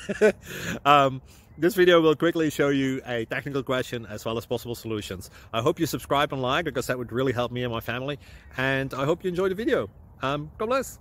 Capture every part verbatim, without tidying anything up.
um, this video will quickly show you a technical question as well as possible solutions. I hope you subscribe and like, because that would really help me and my family. And I hope you enjoy the video. Um, God bless.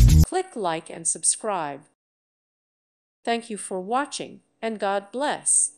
Like and subscribe. Thank you for watching, and God bless.